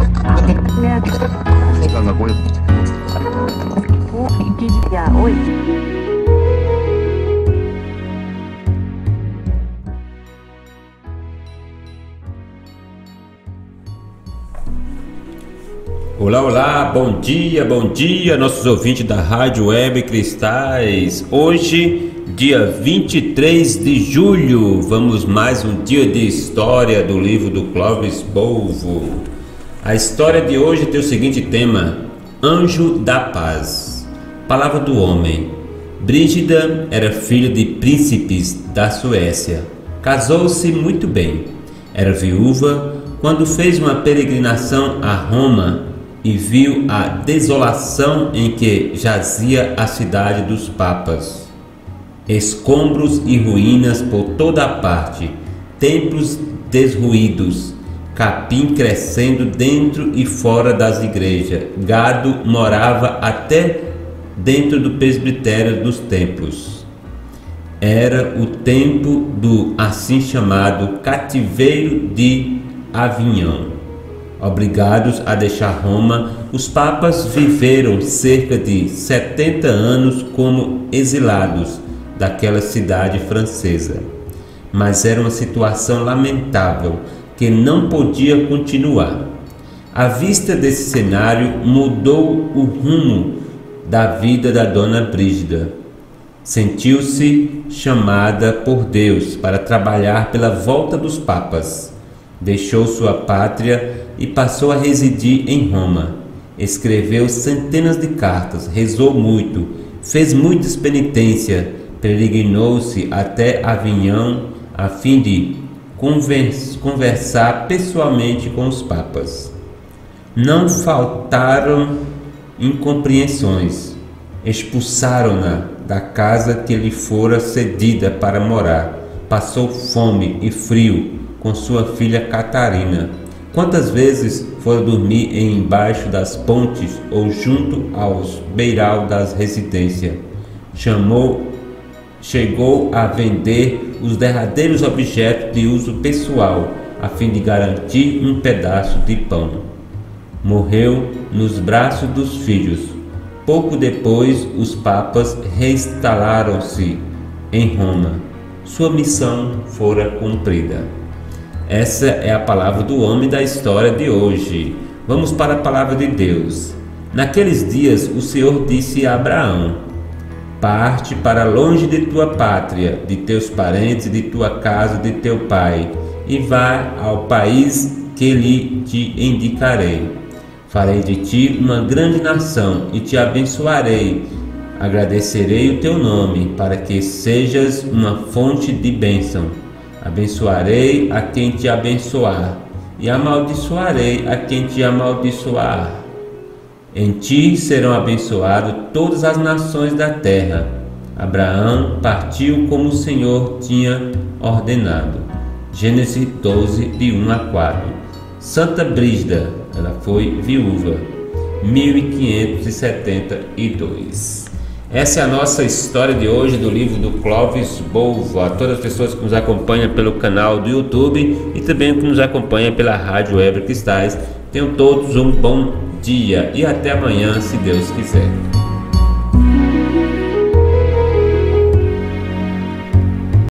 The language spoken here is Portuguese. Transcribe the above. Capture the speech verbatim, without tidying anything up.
Olá, olá, bom dia, bom dia, nossos ouvintes da Rádio Web Cristais. Hoje, dia vinte e três de julho, vamos mais um dia de história do livro do Clóvis Bolvo. A história de hoje tem o seguinte tema: Anjo da Paz. Palavra do homem. Brígida era filha de príncipes da Suécia. Casou-se muito bem. Era viúva quando fez uma peregrinação a Roma e viu a desolação em que jazia a cidade dos papas. Escombros e ruínas por toda a parte, templos desruídos, capim crescendo dentro e fora das igrejas, gado morava até dentro do presbitério dos templos. Era o tempo do assim chamado cativeiro de Avignon. Obrigados a deixar Roma, os papas viveram cerca de setenta anos como exilados daquela cidade francesa. Mas era uma situação lamentável que não podia continuar. A vista desse cenário mudou o rumo da vida da dona Brígida. Sentiu-se chamada por Deus para trabalhar pela volta dos papas. Deixou sua pátria e passou a residir em Roma. Escreveu centenas de cartas, rezou muito, fez muitas penitências, peregrinou-se até Avignon a fim de conversar pessoalmente com os papas. Não faltaram incompreensões. Expulsaram-na da casa que lhe fora cedida para morar. Passou fome e frio com sua filha Catarina. Quantas vezes foram dormir embaixo das pontes ou junto aos beiral das residências? Chamou, chegou a vender os derradeiros objetos de uso pessoal a fim de garantir um pedaço de pão. Morreu nos braços dos filhos. Pouco depois, os papas reinstalaram-se em Roma. Sua missão fora cumprida. Essa é a palavra do homem da história de hoje. Vamos para a palavra de Deus. Naqueles dias o Senhor disse a Abraão: parte para longe de tua pátria, de teus parentes, de tua casa, de teu pai, e vai ao país que lhe te indicarei. Farei de ti uma grande nação e te abençoarei. Agradecerei o teu nome, para que sejas uma fonte de bênção. Abençoarei a quem te abençoar, e amaldiçoarei a quem te amaldiçoar. Em ti serão abençoadas todas as nações da terra. Abraão partiu como o Senhor tinha ordenado. Gênesis doze, de um a quatro. Santa Brígida, ela foi viúva, mil quinhentos e setenta e dois. Essa é a nossa história de hoje do livro do Clóvis Bolvo. A todas as pessoas que nos acompanham pelo canal do YouTube e também que nos acompanham pela Rádio Web Cristais, tenham todos um bom dia e até amanhã, se Deus quiser.